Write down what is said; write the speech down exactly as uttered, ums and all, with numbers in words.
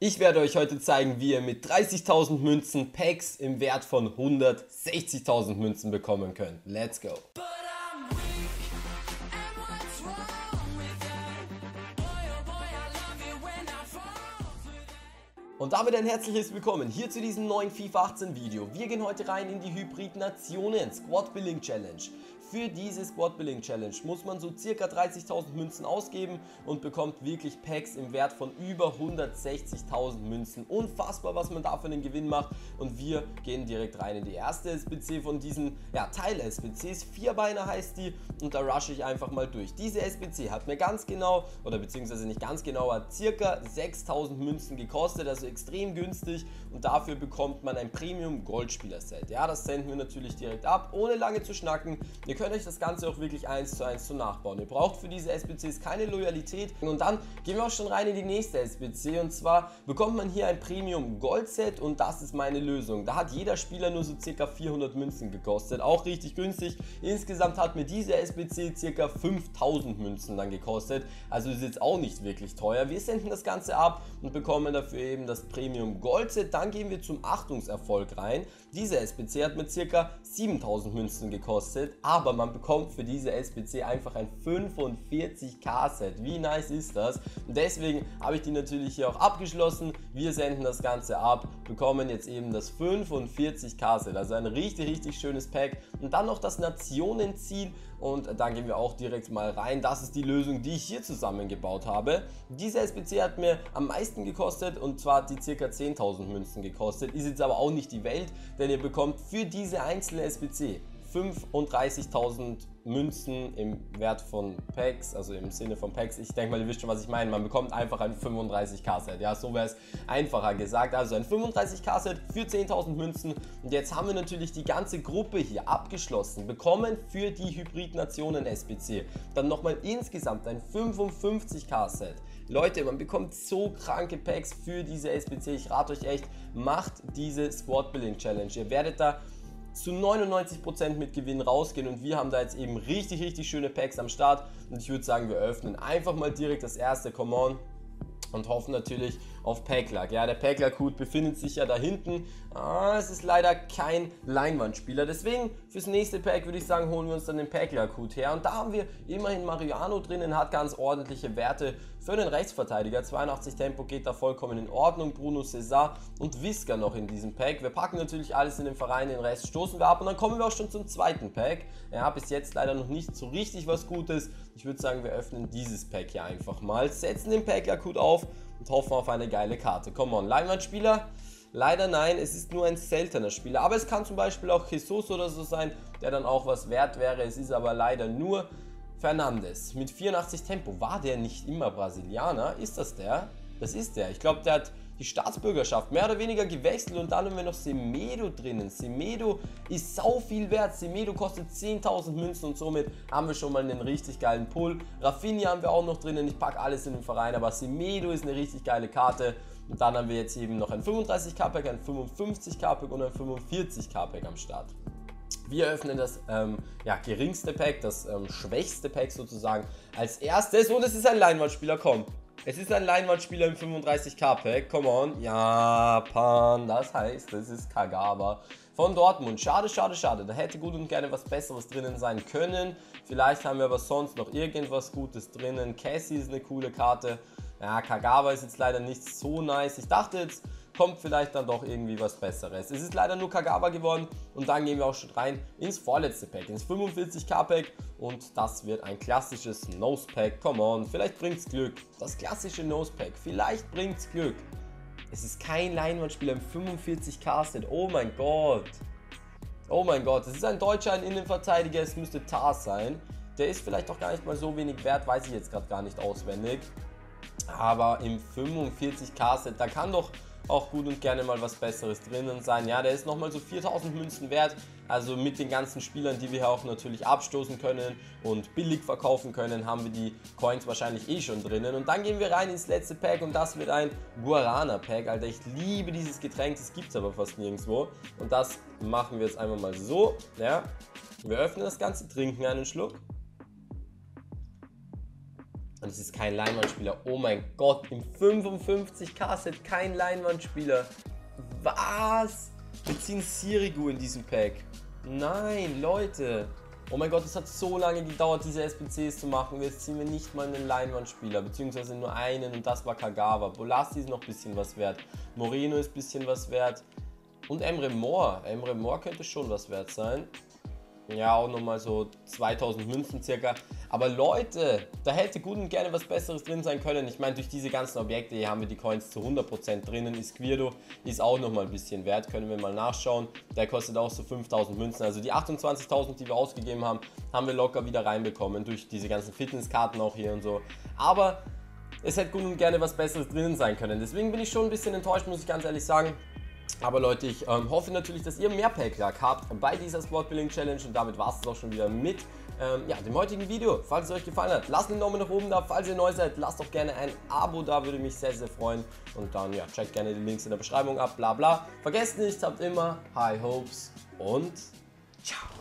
Ich werde euch heute zeigen, wie ihr mit dreißigtausend Münzen Packs im Wert von hundertsechzigtausend Münzen bekommen könnt. Let's go! Und damit ein herzliches Willkommen hier zu diesem neuen FIFA achtzehn Video. Wir gehen heute rein in die Hybrid Nationen Squad Building Challenge. Für diese Squad Building Challenge muss man so circa dreißigtausend Münzen ausgeben und bekommt wirklich Packs im Wert von über hundertsechzigtausend Münzen. Unfassbar, was man da für einen Gewinn macht. Und wir gehen direkt rein in die erste S B C von diesen ja, Teil-S B Cs. Vierbeiner heißt die und da rushe ich einfach mal durch. Diese S B C hat mir ganz genau, oder beziehungsweise nicht ganz genau, hat circa sechstausend Münzen gekostet, also extrem günstig, und dafür bekommt man ein Premium Goldspieler Set. Ja, das senden wir natürlich direkt ab, ohne lange zu schnacken. Ihr könnt euch das Ganze auch wirklich eins zu eins zu nachbauen. Ihr braucht für diese S B Cs keine Loyalität. Und dann gehen wir auch schon rein in die nächste S B C, und zwar bekommt man hier ein Premium Gold Set, und das ist meine Lösung. Da hat jeder Spieler nur so circa vierhundert Münzen gekostet, auch richtig günstig. Insgesamt hat mir diese S B C circa fünftausend Münzen dann gekostet, also ist jetzt auch nicht wirklich teuer. Wir senden das Ganze ab und bekommen dafür eben das Premium Gold Set. Dann gehen wir zum Achtungserfolg rein. Diese S B C hat mir circa siebentausend Münzen gekostet, aber man bekommt für diese S B C einfach ein fünfundvierzig K Set. Wie nice ist das? Und deswegen habe ich die natürlich hier auch abgeschlossen. Wir senden das Ganze ab, bekommen jetzt eben das fünfundvierzig K Set, also ein richtig, richtig schönes Pack. Und dann noch das Nationenziel, und dann gehen wir auch direkt mal rein. Das ist die Lösung, die ich hier zusammengebaut habe. Diese S B C hat mir am meisten gekostet, und zwar hat die circa zehntausend Münzen gekostet. Ist jetzt aber auch nicht die Welt, denn ihr bekommt für diese einzelne S B C fünfunddreißigtausend Münzen im Wert von Packs, also im Sinne von Packs. Ich denke mal, ihr wisst schon, was ich meine. Man bekommt einfach ein fünfunddreißig K Set. Ja, so wäre es einfacher gesagt. Also ein fünfunddreißig K Set für zehntausend Münzen. Und jetzt haben wir natürlich die ganze Gruppe hier abgeschlossen. Bekommen für die Hybrid Nationen S B C dann nochmal insgesamt ein fünfundfünfzig K Set. Leute, man bekommt so kranke Packs für diese S B C. Ich rate euch echt, macht diese Squad Building Challenge. Ihr werdet da zu neunundneunzig Prozent mit Gewinn rausgehen, und wir haben da jetzt eben richtig, richtig schöne Packs am Start, und ich würde sagen, wir öffnen einfach mal direkt das erste, come on, und hoffen natürlich auf Packluck. Ja, der Packluck-Hut befindet sich ja da hinten. Ah, es ist leider kein Leinwandspieler. Deswegen fürs nächste Pack würde ich sagen, holen wir uns dann den Packluck-Hut her. Und da haben wir immerhin Mariano drinnen, hat ganz ordentliche Werte für den Rechtsverteidiger. zweiundachtzig Tempo geht da vollkommen in Ordnung. Bruno César und Visca noch in diesem Pack. Wir packen natürlich alles in den Verein, den Rest stoßen wir ab, und dann kommen wir auch schon zum zweiten Pack. Ja, bis jetzt leider noch nicht so richtig was Gutes. Ich würde sagen, wir öffnen dieses Pack hier einfach mal, setzen den Packluck-Hut auf und hoffen auf eine geile Karte. Come on, Leinwandspieler? Leider nein, es ist nur ein seltener Spieler, aber es kann zum Beispiel auch Jesus oder so sein, der dann auch was wert wäre. Es ist aber leider nur Fernandes mit vierundachtzig Tempo. War der nicht immer Brasilianer? Ist das der? Das ist der. Ich glaube, der hat die Staatsbürgerschaft mehr oder weniger gewechselt, und dann haben wir noch Semedo drinnen. Semedo ist sau viel wert. Semedo kostet zehntausend Münzen, und somit haben wir schon mal einen richtig geilen Pull. Rafinha haben wir auch noch drinnen. Ich packe alles in den Verein, aber Semedo ist eine richtig geile Karte. Und dann haben wir jetzt eben noch ein fünfunddreißig K Pack, ein fünfundfünfzig K Pack und ein fünfundvierzig K Pack am Start. Wir öffnen das ähm, ja, geringste Pack, das ähm, schwächste Pack sozusagen als erstes, und es ist ein Leinwandspieler, komm. Es ist ein Leinwandspieler im fünfunddreißig K Pack, come on. Japan, das heißt, es ist Kagawa von Dortmund. Schade, schade, schade. Da hätte gut und gerne was Besseres drinnen sein können. Vielleicht haben wir aber sonst noch irgendwas Gutes drinnen. Cassie ist eine coole Karte. Ja, Kagawa ist jetzt leider nicht so nice. Ich dachte jetzt, kommt vielleicht dann doch irgendwie was Besseres. Es ist leider nur Kagawa geworden, und dann gehen wir auch schon rein ins vorletzte Pack, ins fünfundvierzig K Pack, und das wird ein klassisches Nose Pack. Come on, vielleicht bringt's Glück. Das klassische Nose Pack, vielleicht bringt's Glück. Es ist kein Leinwandspieler im fünfundvierzig K Set. Oh mein Gott. Oh mein Gott, es ist ein Deutscher, ein Innenverteidiger, es müsste Tars sein. Der ist vielleicht auch gar nicht mal so wenig wert, weiß ich jetzt gerade gar nicht auswendig. Aber im fünfundvierzig K Set, da kann doch auch gut und gerne mal was Besseres drinnen sein. Ja, der ist nochmal so viertausend Münzen wert, also mit den ganzen Spielern, die wir hier auch natürlich abstoßen können und billig verkaufen können, haben wir die Coins wahrscheinlich eh schon drinnen. Und dann gehen wir rein ins letzte Pack, und das wird ein Guarana Pack. Alter, ich liebe dieses Getränk, das gibt es aber fast nirgendwo, und das machen wir jetzt einfach mal so. Ja, wir öffnen das Ganze, trinken einen Schluck. Und es ist kein Leinwandspieler. Oh mein Gott, im fünfundfünfzig K-Set kein Leinwandspieler. Was? Wir ziehen Sirigu in diesem Pack. Nein, Leute. Oh mein Gott, es hat so lange gedauert, diese S B Cs zu machen. Jetzt ziehen wir nicht mal einen Leinwandspieler, beziehungsweise nur einen, und das war Kagawa. Bolassi ist noch ein bisschen was wert. Moreno ist ein bisschen was wert. Und Emre Mor. Emre Mor könnte schon was wert sein. Ja, auch nochmal so zweitausend Münzen circa. Aber Leute, da hätte gut und gerne was Besseres drin sein können. Ich meine, durch diese ganzen Objekte hier haben wir die Coins zu hundert Prozent drinnen. Isquirdo ist auch nochmal ein bisschen wert, können wir mal nachschauen. Der kostet auch so fünftausend Münzen. Also die achtundzwanzigtausend, die wir ausgegeben haben, haben wir locker wieder reinbekommen. Durch diese ganzen Fitnesskarten auch hier und so. Aber es hätte gut und gerne was Besseres drin sein können. Deswegen bin ich schon ein bisschen enttäuscht, muss ich ganz ehrlich sagen. Aber Leute, ich ähm, hoffe natürlich, dass ihr mehr Pack-Luck habt bei dieser Squad Building Challenge, und damit war es auch schon wieder mit ähm, ja, dem heutigen Video. Falls es euch gefallen hat, lasst einen Daumen nach oben da. Falls ihr neu seid, lasst doch gerne ein Abo da, würde mich sehr, sehr freuen. Und dann, ja, checkt gerne die Links in der Beschreibung ab, bla bla. Vergesst nicht, habt immer High Hopes und ciao.